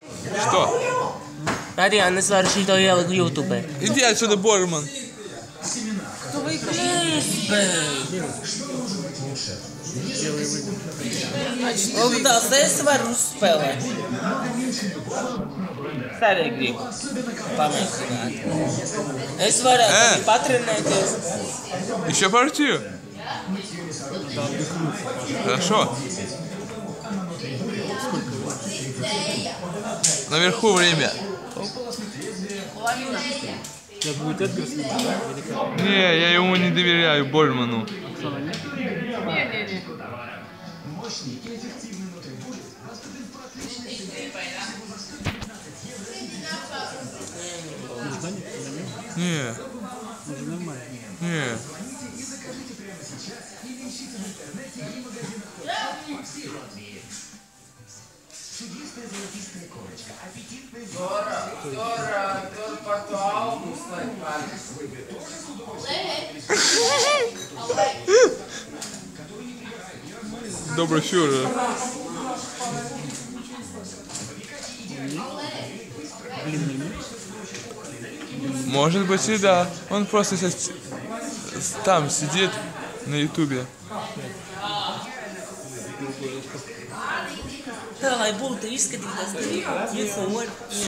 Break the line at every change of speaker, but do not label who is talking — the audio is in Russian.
Что?
Ariana, es varu šito ieliku YouTube.
Иди отсюда, Борман.
Lūk, tās es varu uzspēlēt. Es arī gribu pamēģināt. Es varētu arī patrenēties.
Еще партию? Хорошо. Наверху время. Не, я ему не доверяю, Больману. Не. Не. Добрый фюрер. Может быть и да. Он просто там сидит на ютубе.
Tā lai būtu izskatīties, ka ir